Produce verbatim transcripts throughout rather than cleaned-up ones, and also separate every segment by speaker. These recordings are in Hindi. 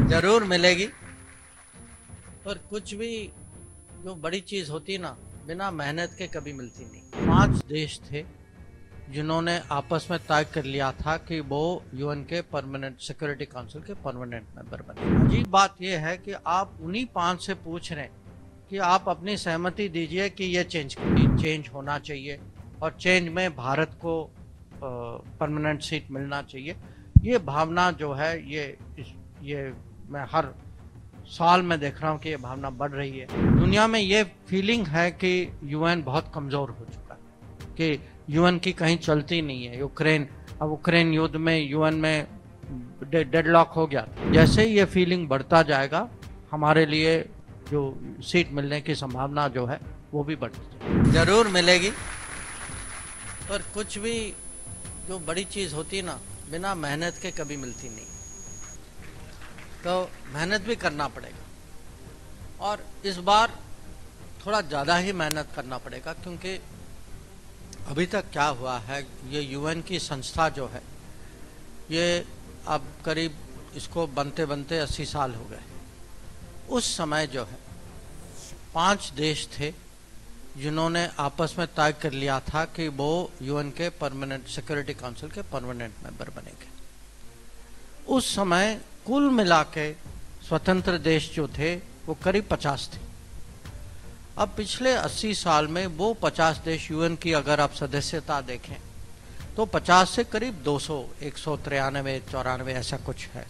Speaker 1: जरूर मिलेगी। पर कुछ भी जो बड़ी चीज होती ना, बिना मेहनत के कभी मिलती नहीं। पांच देश थे जिन्होंने आपस में तय कर लिया था कि वो यूएन के परमानेंट सिक्योरिटी काउंसिल के परमानेंट मेंबर बने। अजीब बात यह है कि आप उन्हीं पांच से पूछ रहे हैं कि आप अपनी सहमति दीजिए कि ये चेंज चेंज होना चाहिए और चेंज में भारत को परमानेंट सीट मिलना चाहिए। ये भावना जो है ये ये मैं हर साल में देख रहा हूँ कि ये भावना बढ़ रही है। दुनिया में ये फीलिंग है कि यूएन बहुत कमजोर हो चुका है, कि यूएन की कहीं चलती नहीं है। यूक्रेन अब यूक्रेन युद्ध में यूएन में डेडलॉक हो गया। जैसे ही ये फीलिंग बढ़ता जाएगा, हमारे लिए जो सीट मिलने की संभावना जो है वो भी बढ़ती जाएगी। जरूर मिलेगी। पर कुछ भी जो बड़ी चीज होती ना, बिना मेहनत के कभी मिलती नहीं। तो मेहनत भी करना पड़ेगा और इस बार थोड़ा ज़्यादा ही मेहनत करना पड़ेगा, क्योंकि अभी तक क्या हुआ है, ये यूएन की संस्था जो है ये अब करीब इसको बनते बनते अस्सी साल हो गए। उस समय जो है पांच देश थे जिन्होंने आपस में तय कर लिया था कि वो यूएन के परमानेंट सिक्योरिटी काउंसिल के परमानेंट मेंबर बनेंगे। उस समय कुल मिला के स्वतंत्र देश जो थे वो करीब पचास थे। अब पिछले अस्सी साल में वो पचास देश यूएन की अगर आप सदस्यता देखें तो पचास से करीब दो सौ, एक सौ तिरानवे चौरानवे ऐसा कुछ है।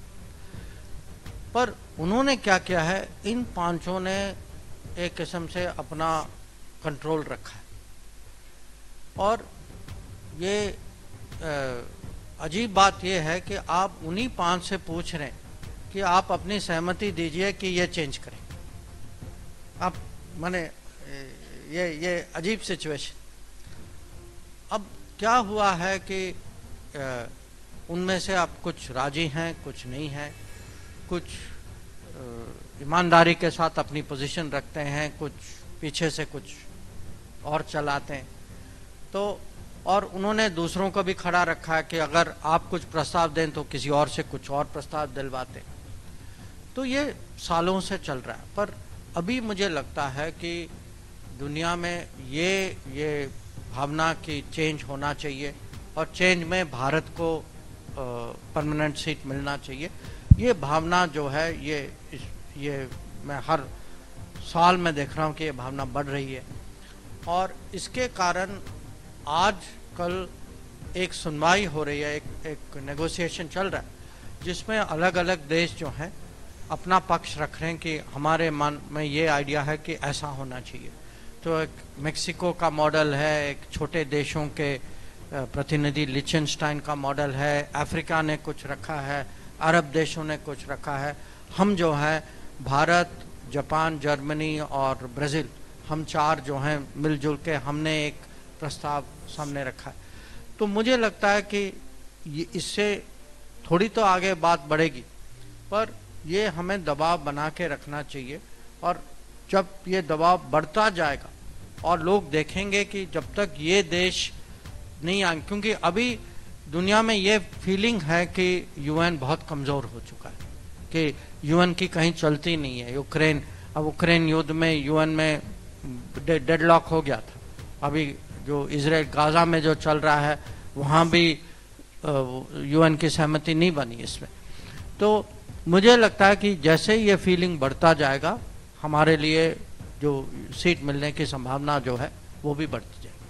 Speaker 1: पर उन्होंने क्या किया है, इन पांचों ने एक किस्म से अपना कंट्रोल रखा है। और ये आ, अजीब बात यह है कि आप उन्हीं पांच से पूछ रहे हैं कि आप अपनी सहमति दीजिए कि ये चेंज करें। आप माने ये ये अजीब सिचुएशन। अब क्या हुआ है कि उनमें से आप कुछ राजी हैं, कुछ नहीं हैं, कुछ ईमानदारी के साथ अपनी पोजीशन रखते हैं, कुछ पीछे से कुछ और चलाते हैं। तो और उन्होंने दूसरों को भी खड़ा रखा है कि अगर आप कुछ प्रस्ताव दें तो किसी और से कुछ और प्रस्ताव दिलवाते। तो ये सालों से चल रहा है। पर अभी मुझे लगता है कि दुनिया में ये ये भावना कि चेंज होना चाहिए और चेंज में भारत को परमानेंट सीट मिलना चाहिए, ये भावना जो है ये ये मैं हर साल में देख रहा हूँ कि ये भावना बढ़ रही है। और इसके कारण आज कल एक सुनवाई हो रही है, एक एक नेगोशिएशन चल रहा है जिसमें अलग अलग देश जो हैं अपना पक्ष रख रहे हैं कि हमारे मन में ये आइडिया है कि ऐसा होना चाहिए। तो एक मेक्सिको का मॉडल है, एक छोटे देशों के प्रतिनिधि लिचेनस्टाइन का मॉडल है, अफ्रीका ने कुछ रखा है, अरब देशों ने कुछ रखा है। हम जो है भारत, जापान, जर्मनी और ब्राज़ील, हम चार जो हैं मिलजुल के हमने एक प्रस्ताव सामने रखा है। तो मुझे लगता है कि ये इससे थोड़ी तो आगे बात बढ़ेगी, पर ये हमें दबाव बना के रखना चाहिए। और जब ये दबाव बढ़ता जाएगा और लोग देखेंगे कि जब तक ये देश नहीं आए, क्योंकि अभी दुनिया में ये फीलिंग है कि यूएन बहुत कमज़ोर हो चुका है, कि यूएन की कहीं चलती नहीं है। यूक्रेन अब यूक्रेन युद्ध में यूएन में डेडलॉक हो गया था। अभी जो इजराइल गाजा में जो चल रहा है वहाँ भी यूएन की सहमति नहीं बनी इसमें। तो मुझे लगता है कि जैसे ये फीलिंग बढ़ता जाएगा, हमारे लिए जो सीट मिलने की संभावना जो है वो भी बढ़ती जाएगी।